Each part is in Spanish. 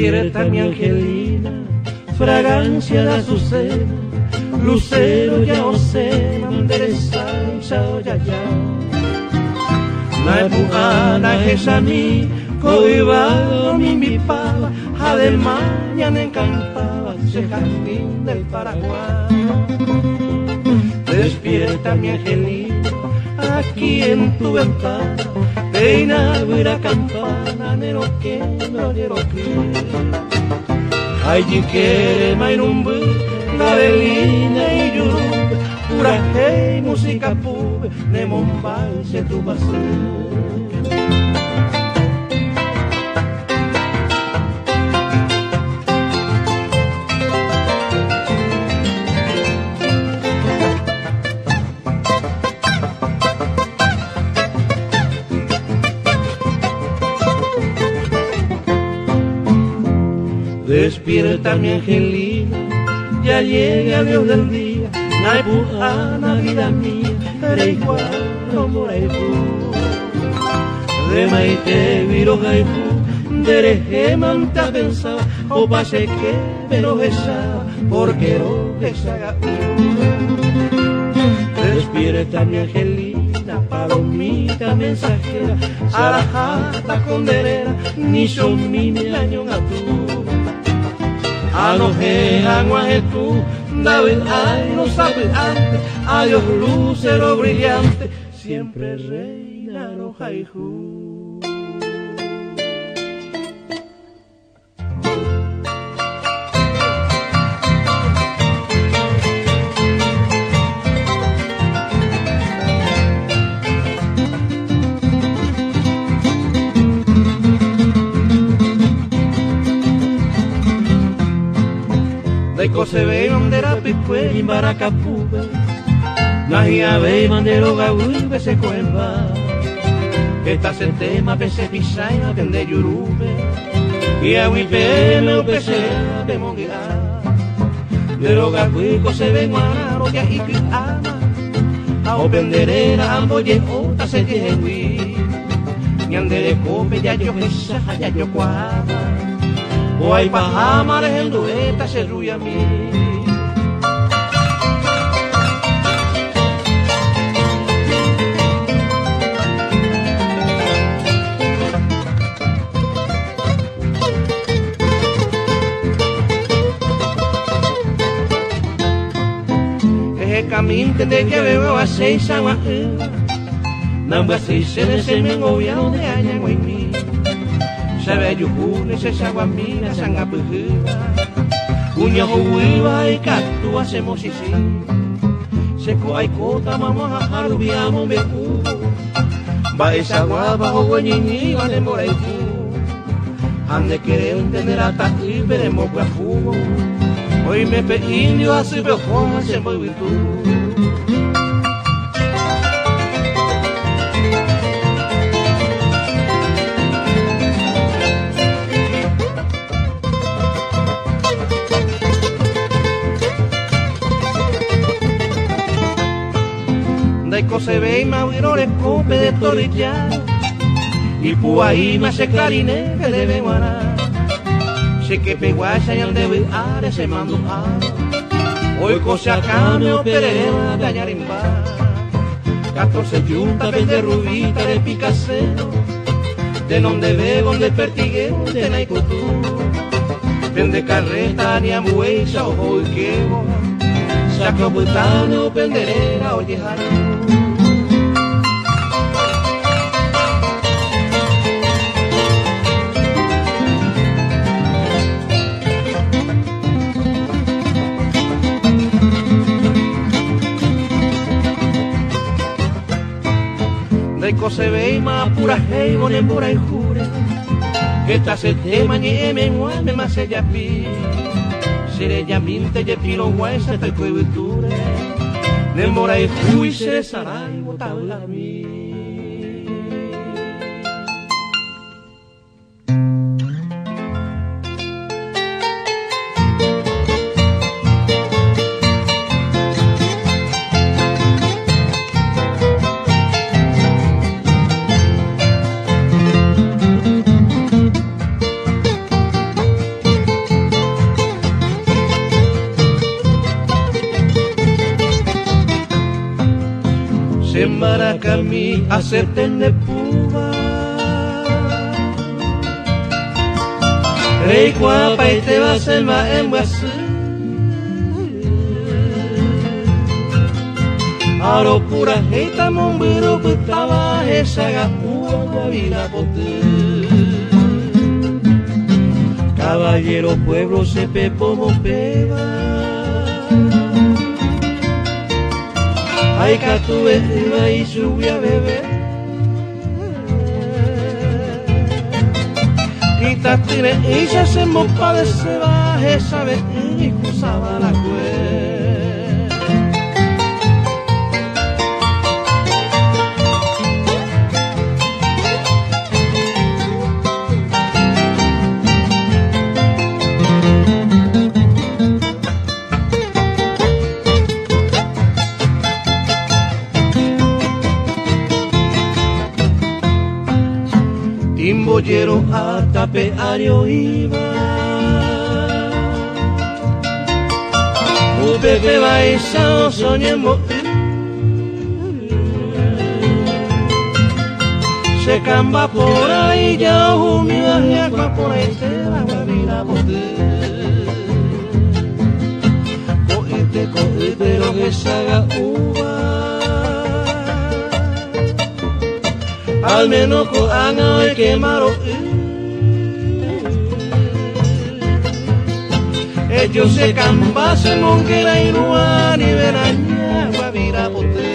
Despierta mi angelina, fragancia de azucena, lucero ya no sé, mandereza, chao ya ya. La empujana es a mí, coibado mi pava, además encantaba ese jardín del Paraguay. Despierta mi angelina, aquí en tu ventana, peina la campana, nero que nero que. Ay, quiere mainumbu, gadelina y yurube, pura hey, música pube, de Mombalse tu basura. Despierta mi angelina, ya llega Dios del día, Naipujana, vida mía, Ereiguano, Moraipu. De Maite, Viro, Jaipu, Dereje, Manta, pensaba, o pase que me lo besaba, porque no besaba. Despierta mi angelina, palomita mensajera, a la jata condenera, ni son mil años a tú. Anoje, aguaje tú, David, ay, no sabes antes, adiós lucero brillante, siempre reina Rojaijú. Se ve bandera picue y baracapube, Nahia ve bandero gaúbe se cuemba, esta se tema pese pisaina vende yurube, y a huipe me upese de monguera, de lo gaúico se ve guanaro ya y ama, a openderera amboye ota se yehui, ni ande de cope ya yo esa ya yo cuama. O hay pajamares en dueta se ruya a mí. Ese camino de que veo a seis aguas, namba seis se me engobiado de año en mí. Sabe yukune se saguamina sangapujuba, uña huiva y catu hacemos sisi. Seco hay cota vamos a jarubiamo me cubo, va esa guapa o guañiñi va de moraifu. Ande querer entender hasta aquí veremos guafugo. Hoy me pe indio así veo como hacemos virtud. Se ve y mauro le cope de torilla y puahí me hace clarine que debe guanar sé que peguacha y al debe are se mando a hoy cosa acá me operé de Dayarimba 14 yunta vende rubita de picacero de donde bebo de pertigueo de naicutú vende carreta ni ambuesa ojo y quebo saco butano penderera oye jarón. Se ve más pura hey, bone pura y jure. Esta se tema ni me mueve más ella pi. Seré ya minte ya pilo guaysa tal coibiture. Nemora y fui se sarai botabla mi. Sembaracami acerten de puba Rey guapa y te vas a ma en guasú Aro pura heita mombero putaba esa uva vida potu Caballero pueblo se pepo mopeba Ay catue iba y subía bebé Y tatine ella se mopa de se baje sabe y cruzaba la cueva Timboyero a tapeario iba Bebe baisa soñemos Se camba por ahí ya humida y agua por ahí te la guavira bote Coite pero que saga uva Al menos con anga y quemaro Ellos se cambasen monquera y ruan y veraña guavira pote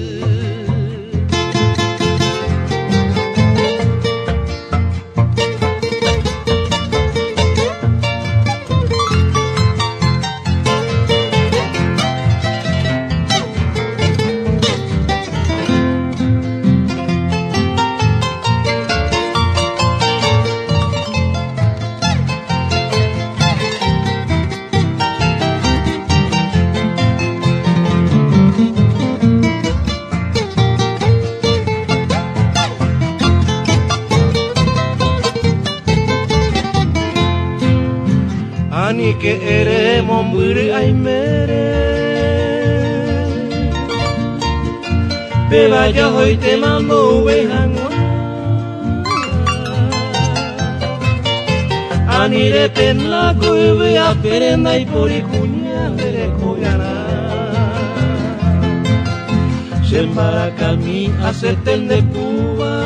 Ani que eres momburi ay mere Beba yo hoy te mando ovejanua Ani de penla cueve a perenda y por icuña de coyana Sembaracami acerten de Cuba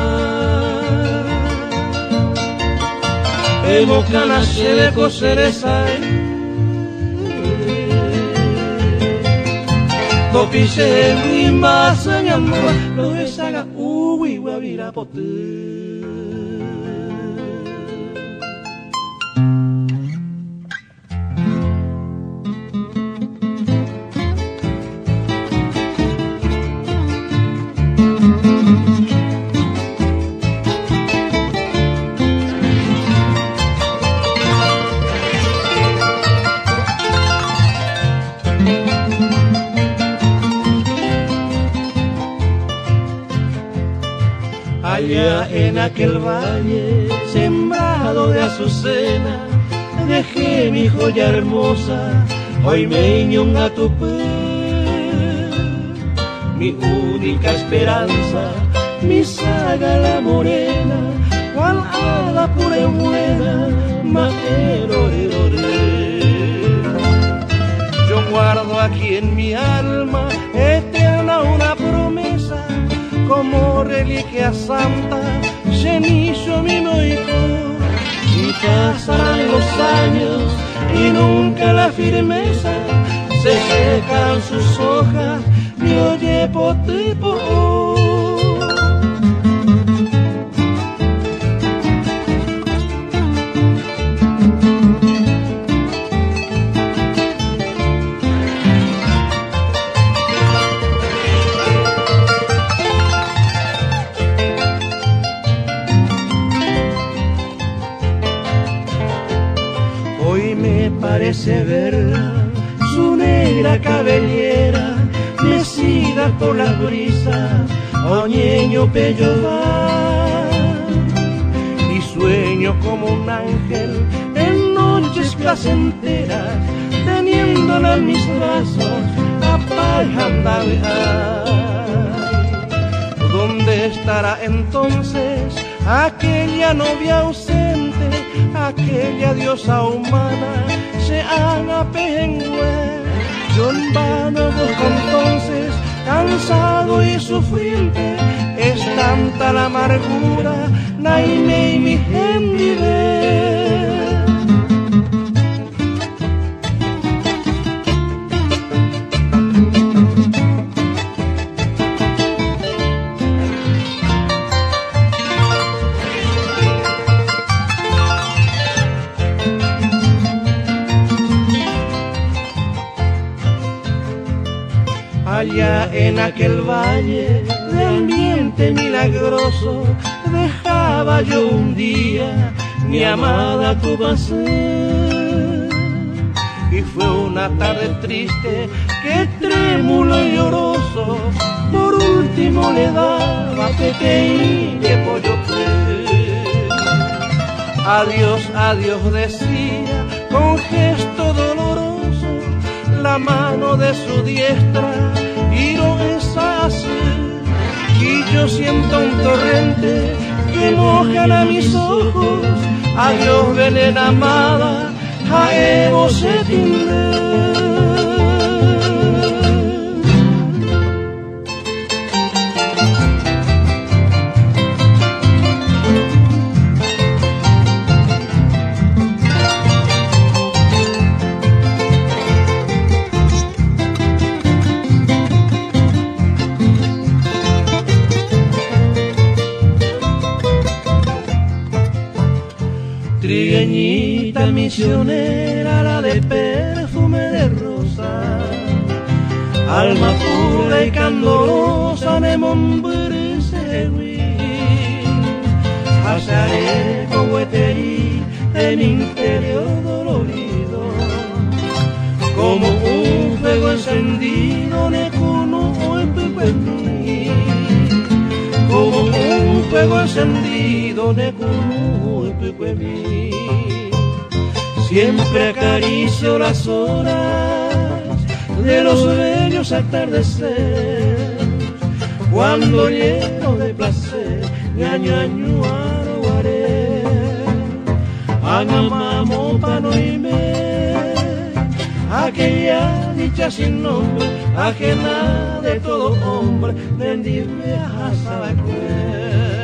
Hemos canase de coser esa Topise rimba sañamba Lo de saga uwi guavira pote Allá en aquel valle sembrado de azucena dejé mi joya hermosa, hoy me ñonga tu mi única esperanza, mi saga la morena, cual hada pura y buena, yo guardo aquí en mi alma eterna una promesa, como reliquia santa, cenizo mi moico, y pasarán los años y nunca la firmeza, se secan sus hojas, mi oye potipo. Hoy me parece verla, su negra cabellera, mecida por la brisa, oñeño pello va, y sueño como un ángel en noches placenteras, teniéndola en mis brazos, apajando. estará entonces aquella novia ausente, aquella diosa humana, se haga pejengüe. Yo en vano busco entonces, cansado y sufriente, es tanta la amargura, naime y mi gente. Allá en aquel valle de ambiente milagroso, dejaba yo un día mi amada tu pasé. Y fue una tarde triste que trémulo y lloroso, por último le daba pequeño pollo fue. Adiós, adiós decía con gesto doloroso, la mano de su diestra giró esa así, y yo siento un torrente que moja mis ojos. Adiós, Belén amada, a Evo se tindré. Trigueñita misionera, la de perfume de rosa, alma pura y candorosa de Montbrusegui, pasaré con hueterí de mi interior dolorido, como un fuego encendido de cuno en mí, como un fuego encendido de cuno en mí. Siempre acaricio las horas de los bellos atardeceres, cuando lleno de placer, ñaño año aroaré, agamamo panoime, aquella dicha sin nombre, ajena de todo hombre, bendime a Sabacue.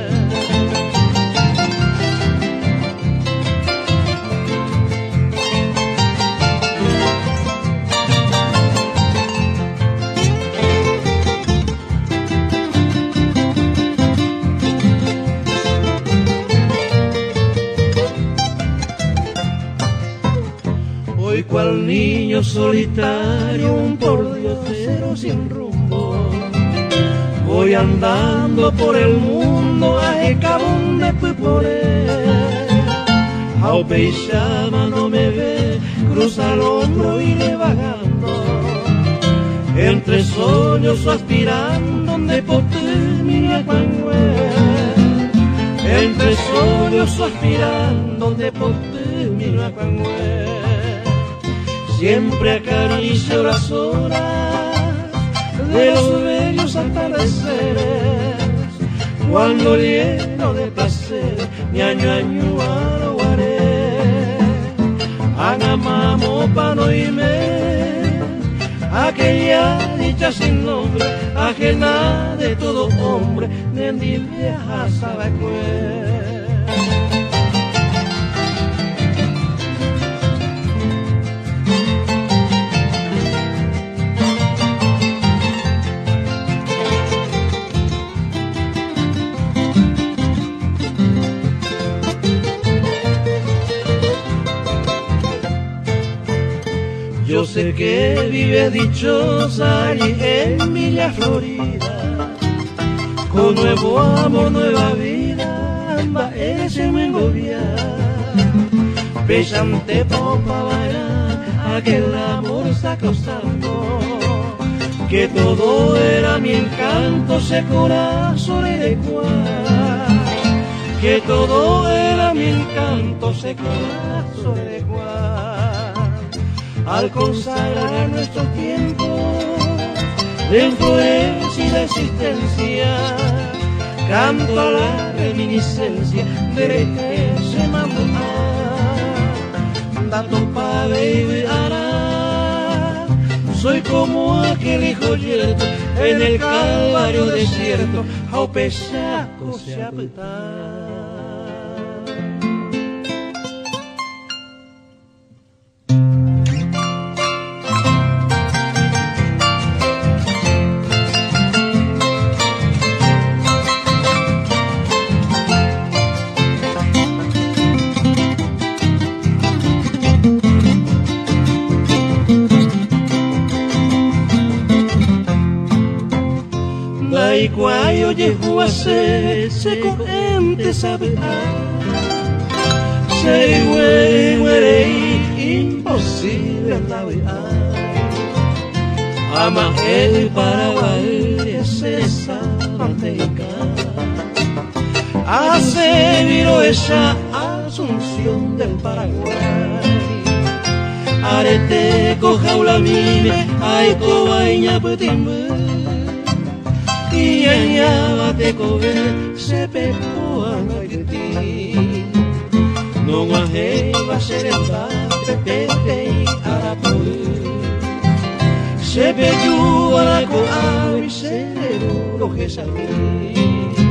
Hoy cual niño solitario, un pordiosero sin rumbo, voy andando por el mundo a Ecabón de Piporé. Ao Peixama no me ve, cruza el hombro y le vagando, entre sueños aspirando de Potemia Cuangue, entre sueños aspirando de Potemia Cuangue. Siempre acaricio las horas de los bellos atardeceres, cuando lleno de placer, ñaño año aroaré, agamamo panoime, aquella dicha sin nombre, ajena de todo hombre, nendi vieja Sabacue. Yo sé que vive dichosa allí en Villa Florida, con nuevo amor, nueva vida, amba ese me engobia, pesante popa bailar, aquel amor está costando, que todo era mi encanto, ese corazón de cual, que todo era mi encanto, ese corazón de cual. Al consagrar nuestro tiempo de influencia y de existencia, canto la reminiscencia de ese mambo, tanto pa' baby hará. Soy como aquel hijo yerto en el calvario desierto, ao pesaco se apretar. Y cuando llego a ser, se corriente sabe, se huele imposible navegar. Ama el Paraguay, se sabanteca, hace viro esa Asunción del Paraguay. Arete cojaula mime, ay cobaña petimbe. Y ella bate coger, se pegó a noitin. No guaje va a ser el bate, pepe y arapoe. Se pegó a la coa y se le lo que sabía.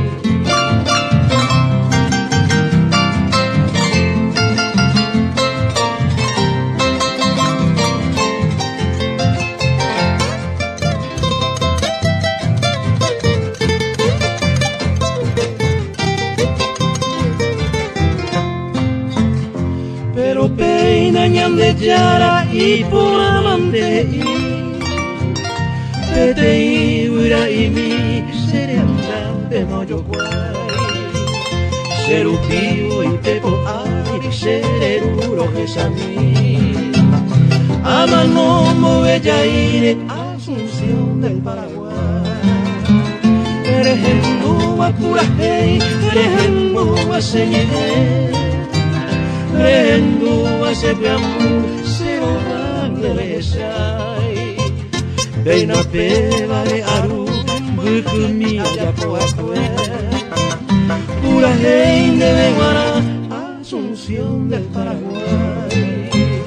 De Yara y por amante Pete y Huira y mi serenda de Moyoguay Serupío y Pepo Ari Sereruro Gesamí Amanomo Bellaire Asunción del Paraguay Eres el Nua Purajey Eres el Nua Señé Rendu se piamu se lo van de lesai Beina peva de aru bukumi ya poakwe Pura ley de Beguara Asunción del Paraguay.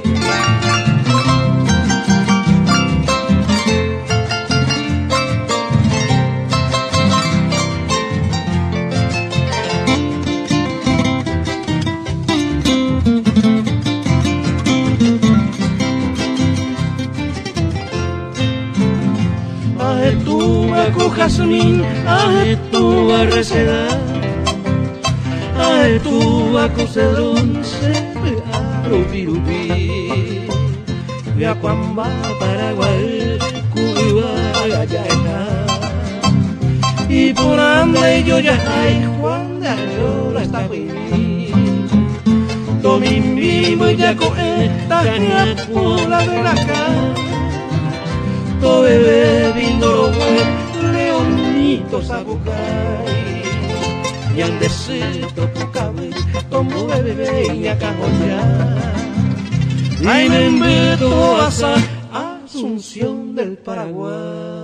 Jazmín, aje tu a recedar, aje tu a cocedrón, se a rupi, vea cuamba Paraguay, Cuba, allá está, y por ande yo ya hay, Juan de Ayola está muy, Domín vivo y ya coe, tajea pula de la cara, to bebé vindoro bueno, Leonitos a Bucay y al desierto tu cabello tomo bebé y a cajonear ay me meto a Asunción del Paraguay.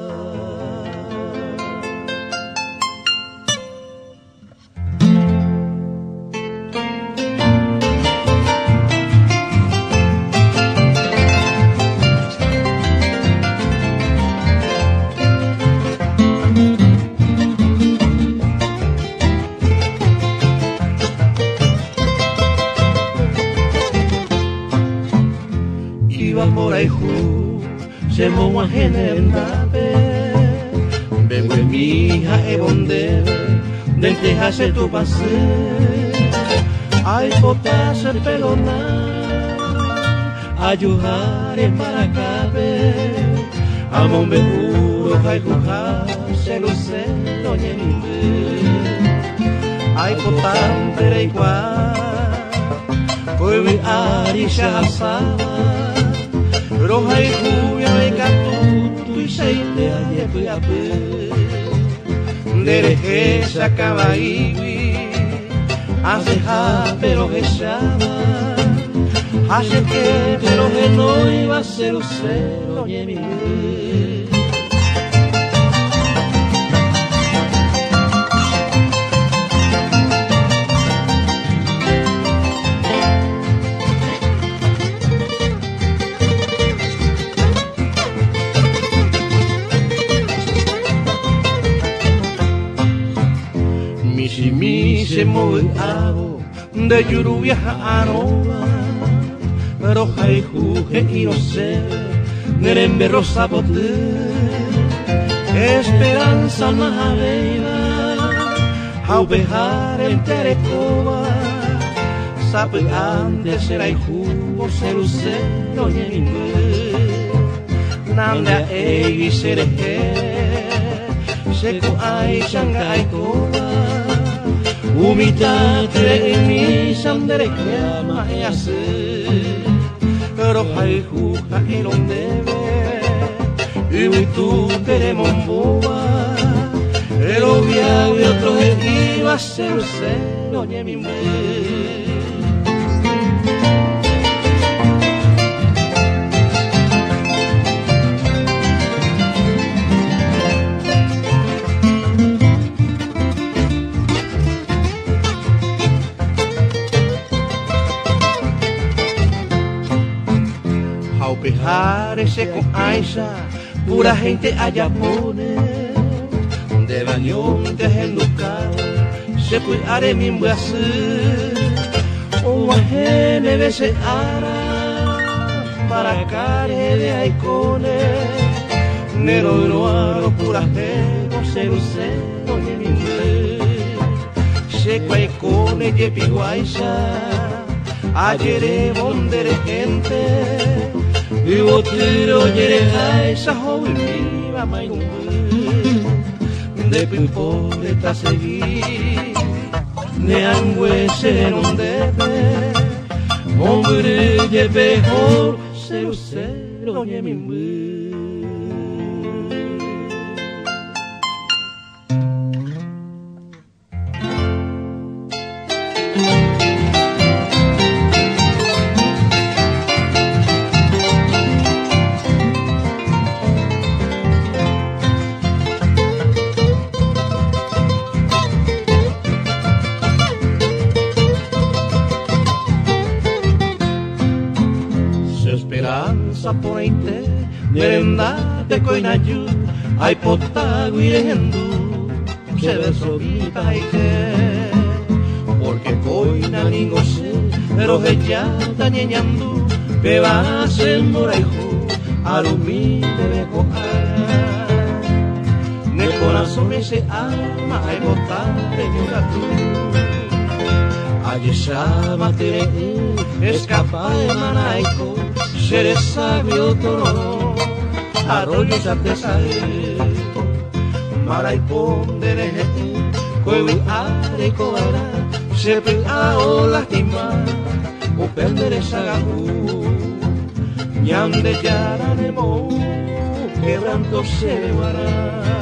Se mo a generendape vengo en mi hija e bonde del tejase tu pase ay potase pelona ayujar en Maracabe amon beguro hay jujar se lo sé doña ay potan pero igual puede arisha asaba roja y rubia me catutu y seite ayer fui a ver dereje se acaba y hace ja pero que llama hace que pero que no iba a ser usted oye mi si mi se moviado de lluvia a nova, pero hay juge y no sé, nerembe rosa pote, esperanza más bella, au pejar en terecoba, sabe antes era el jugo, se lucero y en nanda egi sereje, seco ay shangai toba, umitate en mi sandere que ama y hace, pero hay juja y lo debe, y tú queremos boba, el obvio y otro iba a ser lucero y en mi mujer. Ese con Aisha, pura gente allá pone, de bañón de genducar, se puede haré mi brasil, o a me bese ara, para care de aicone, nero noaro, pura gente, se lucero y mi mujer, se cuaicone, yepi guaisa, ayer bondere gente, y botero llega esa joven viva mayumbe de pimpole ta seguir ne angüe se non debe hombre lleve mejor se lucero y mi mujer. Ponente, merendate coinayu, ay potago y hendu, se verso viva y que, porque coina ni goce, pero ella está ñeñandu, que va a ser moraijo, alumí debe cojar, ne corazón ese alma, ay botar en un gato, allí sábate, escapa de manaico, seres sabio toro, arroyos artesanos, maraipón de neje, cuevi areco era, se pega o lastima, o perdere sagaú, ñande yara nemo, quebranto se guará.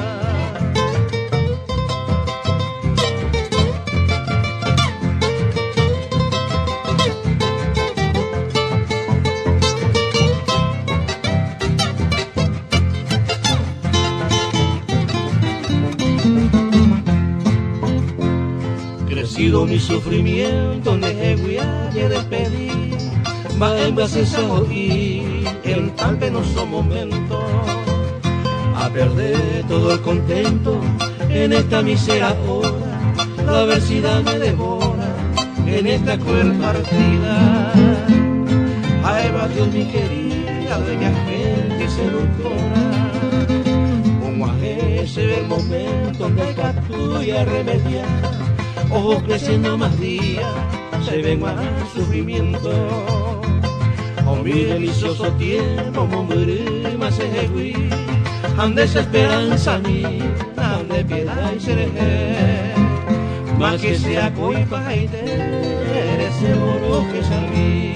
Mi sufrimiento neguiaye de pedir, va en bases a oír en tan penoso momento, a perder todo el contento en esta misera hora, la adversidad me devora en esta cruel partida. Ay, va Dios mi querida, dueña gente y seductora, como a ese ve el momento donde captura remediar. Ojos creciendo más días, se ven más sufrimiento. Oh, mi delicioso tiempo, mombre, más ejegüí, han desesperanza mí, han de piedad y seré, más que sea coipa y te, eres el oro que salví.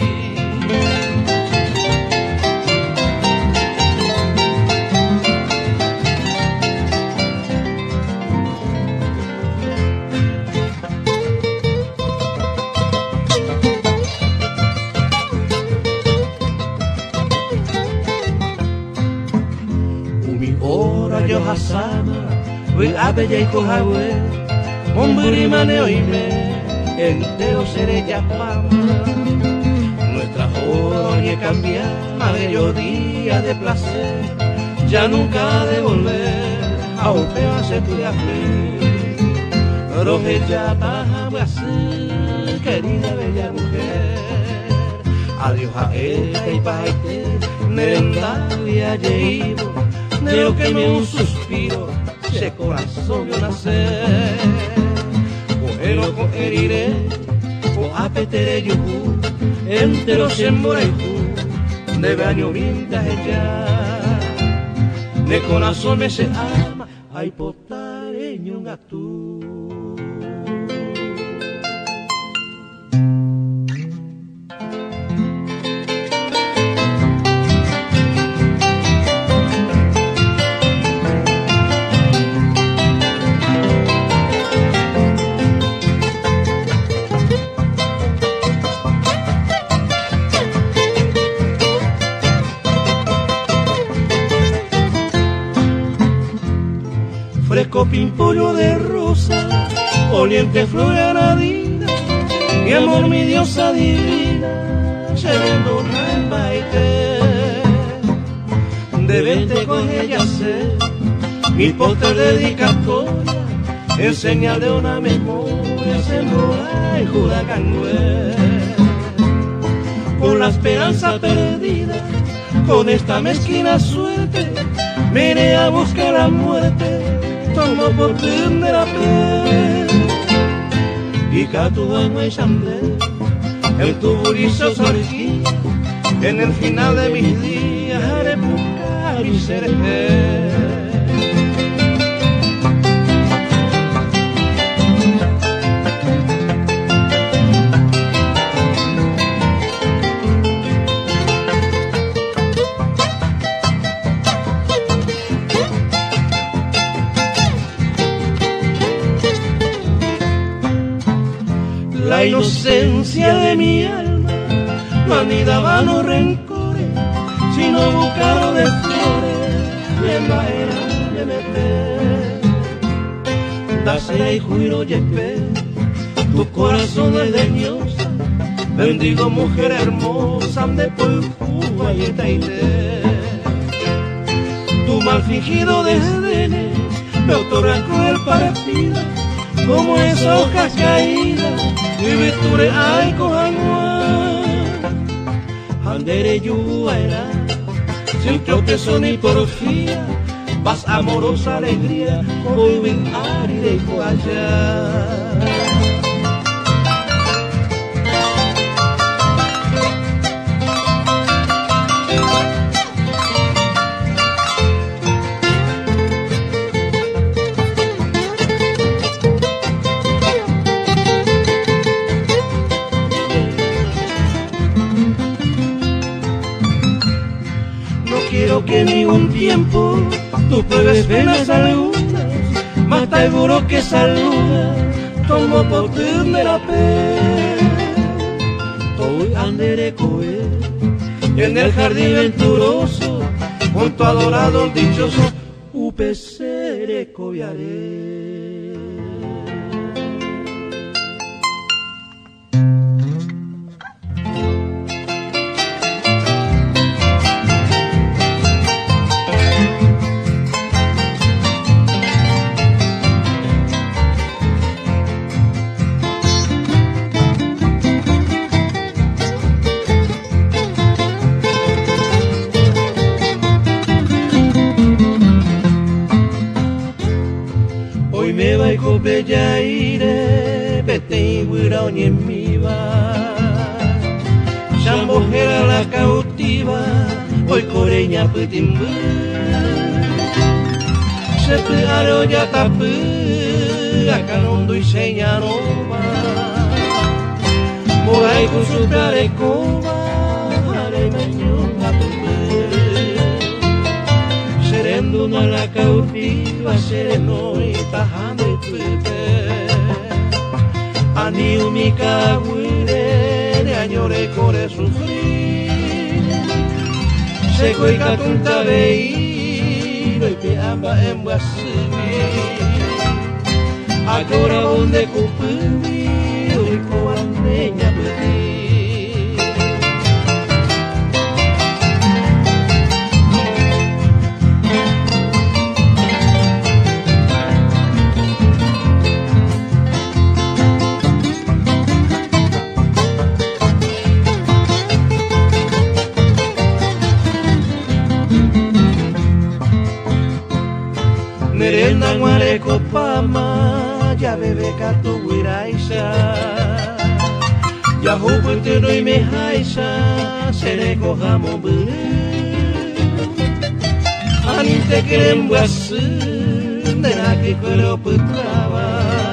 Hasana, we abella y cojawe, hombre mane oíme, entero seré ya pama. Nuestra joya cambia a bello día de placer, ya nunca de volver a un feo se puede hacer. Rojeya Tajabuasí, querida bella mujer. Adiós a esta y paite, nerendalia llevo, de lo que me un suspiro, ese corazón vio nacer. Cogelo con heriré, con apetere yuhu, entero se mora y ju, de baño vintage ya. De corazón me se ama, ay potareño gatú. Fresco pimpollo de rosa, oliente flor granadina, mi amor, mi diosa divina, llevando un baile. De verte con ella sé, mi póster dedicatoria, en señal de una memoria, sembró y Juracangué. Con la esperanza perdida, con esta mezquina suerte, vine a buscar la muerte. Tomo por de la pe y catuano y chandel en tu burizo sorgí en el final de mis días haré buscar y seré. La inocencia de mi alma no anidaba los rencores, sino buscado de flores y en vaera de meter. Dase y juiro yepé, tu corazón es desdeñosa, bendigo mujer hermosa de por Cuba y Taité. Tu mal fingido desdén me otorga cruel partida, como esas hojas caídas, y victure ay cojanua, andere yuaera, sin tropiezo ni porfía, paz amorosa alegría, hoy ven árida y allá. Quiero que en ningún tiempo tú pruebes penas algunas, más seguro que saluda, tomo por ti de la pe. Hoy andere coe en el jardín venturoso, junto a adorado dichoso, upesere cobiaré. Me va y bella ire, pete y huirón en mi va. Ya mujer a la cautiva, hoy coreña putimbu. Se pegaro ya tapu, acá no y señaroma. Moray con su carecoba, haré mañón a tu serendo a la cautiva, sereno y tajando y tupe. Ani mi caguire, de añore core sufrir. Se cuica tunta veído y piamba en guasimi. Agora donde cupumi, y coandeña puti. merenda guareco pama, ya bebe catu guiraisa. Ya jupuente no y me jaisa, se le cojamos bure. Anite querem buasu, de la que cuero putraba.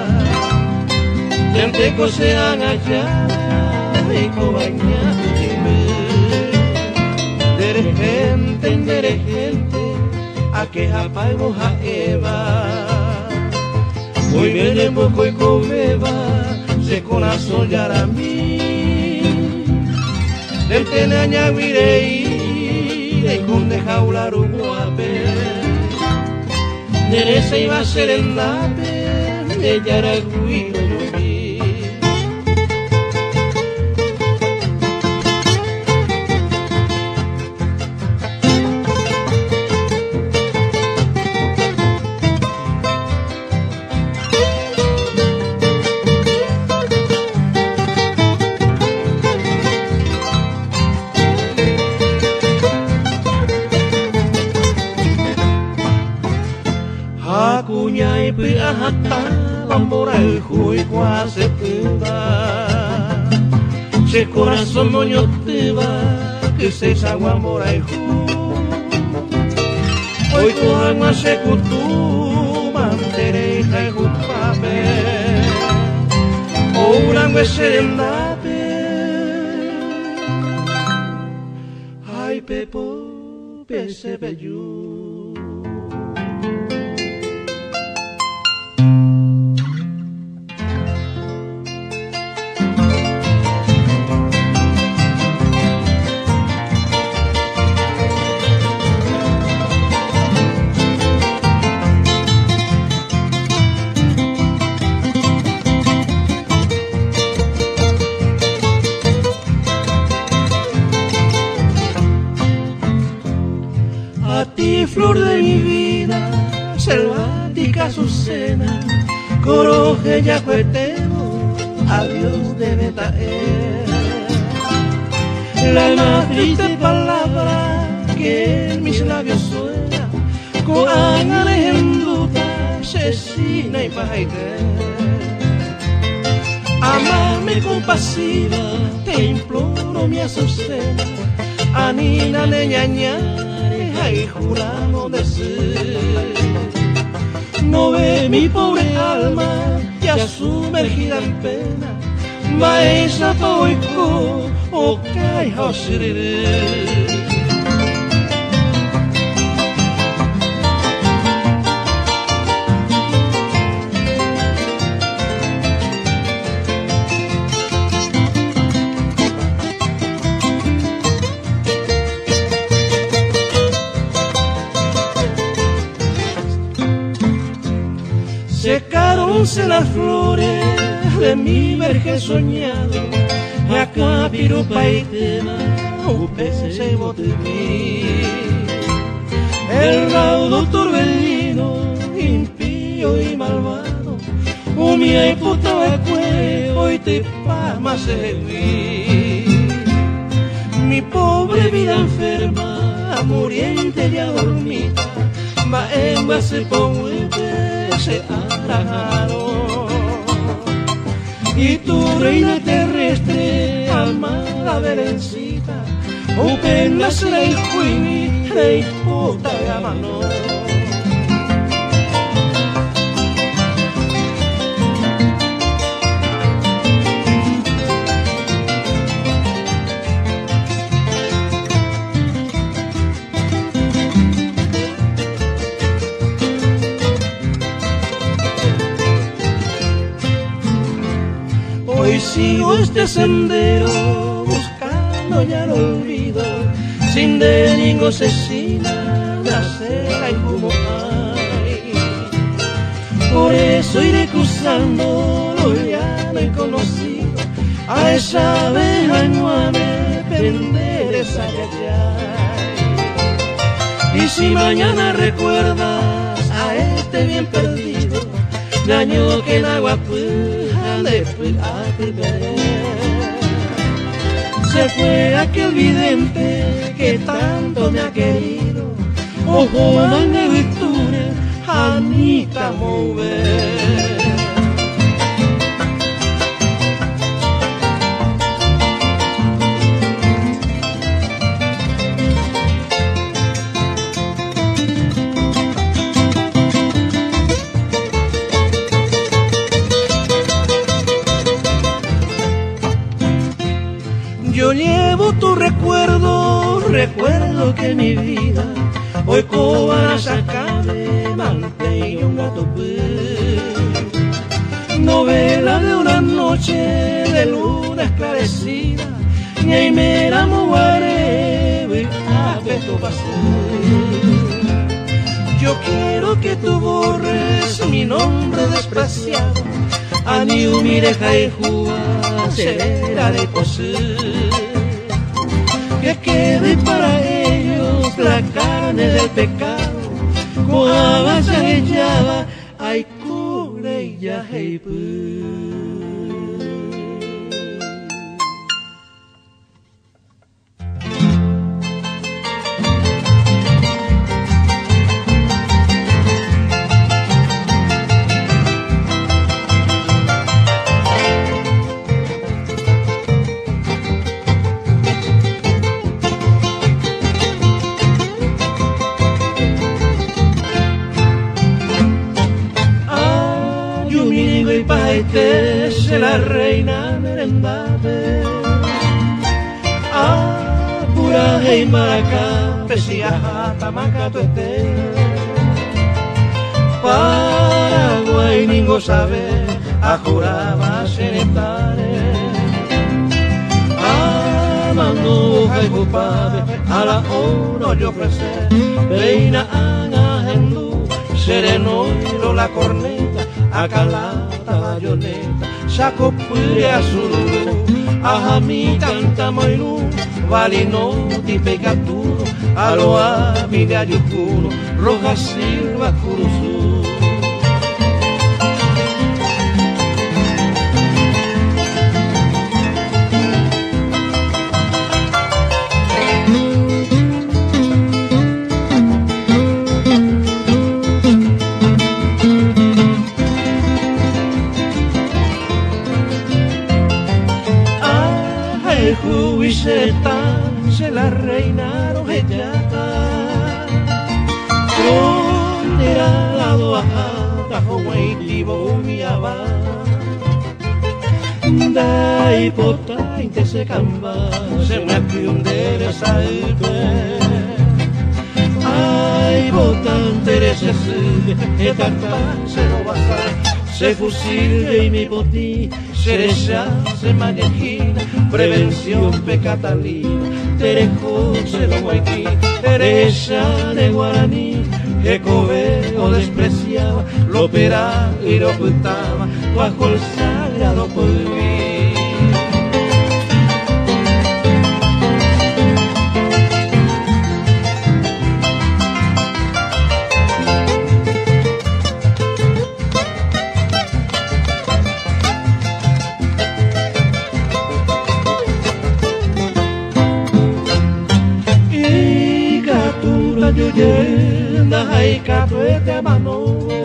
Gente cosean allá, y cobaña tu Dere gente, a que japaimos a Eva. Muy bien en boco y comeba, se corazón ya a mí. Del tenaña virei, de conde jaula ruguape. Dere se iba a ser el nape, ella era el ruido yo vi. Kunyai pi ahata lamborai hui kwa se tuba. Se corazón moño tuba que se sagua morai hu. Hoy tu alma se kutuma tere kai hupape. Orang we serendape. Ai pepo pese beju. Flor de mi vida, selvática Azucena, coroje ya cuetemo, adiós debe traer. La más triste palabra que en mis labios suena, con ángeles en duda, asesina y pajaite. Amame compasiva, te imploro mi Azucena, Anina de y juramos decir. No ve mi pobre alma ya sumergida en pena, maestra poico o cae osirire. Secáronse las flores de mi vergel soñado, acá pirupa y tema, upese botemí. El raudo torbellino, impío y malvado, umia y puta de cuello y te pama seguí. Mi pobre vida enferma, muriente y adormida, va en base por se arajaron. Y tu reina terrestre, amada Berencita, upen la será y juini, rey puta gamano. Hoy sigo este sendero buscando ya el olvido, sin de ningún asesina, nacerá y como hay. Por eso iré cruzando lo llano y conocido, a esa abeja nuame pender esa yayay. Y si mañana recuerdas a este bien perdido, daño que el agua puja después a se fue aquel vidente que tanto me ha querido, ojo manga virtudes, Anita mover. Yo llevo tu recuerdo, recuerdo que mi vida hoy cobra sacarme mante y un gato novela de una noche de luna esclarecida, y ahí me enamoré a esto pasó. Yo quiero que tú borres mi nombre despreciado, a ni humireja y jugar será de coser, que quede para ellos la carne del pecado, coaba echaba ay cure ya hey se la reina merendate pura hey maraca pesia tamaca tuete Paraguay ningo sabe a juraba senetare amando hay culpable a la hora yo ofrece reina anga hendu sereno y la corneta acalata bayoneta saco pure azul a mi canta moiru valino di pecaturo aloa mide ayucuno roja silva curuzu. Se la reinaron ella era la doajata joaitivo miaba dai potente se camba se me apiundere saite ay botante de se esta se no basta se fusilde y mi botí se rechace manejina prevención pecatalina terejo se lo guaití Teresa de guaraní que coveo despreciaba lo operaba y lo ocultaba bajo el sagrado polví. Yuyenda haika tuete mano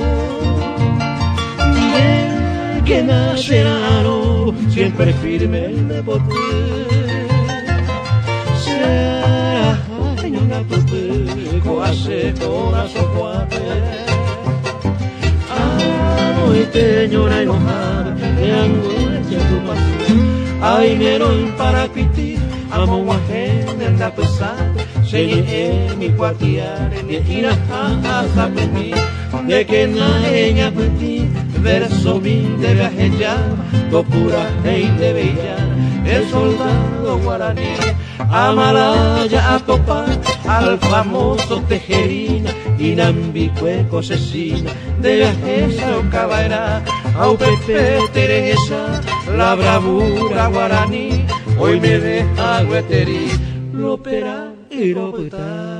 de que nacerano siempre firme me boté será una tupe coase corazón cuate anoite ñora enojada de angustia tu pasión ay meron para quitir amo guajén en la pesada señé mi cuartiar en mi esquina hasta pedí de que na ella pedí verso min de viajeya do pura rey de bella el soldado guaraní amalaya a topar al famoso tejerina inambicueco cecina de viajesa o cabaera au pepe teresa la bravura guaraní hoy me deja gueterí lo opera y lo puta.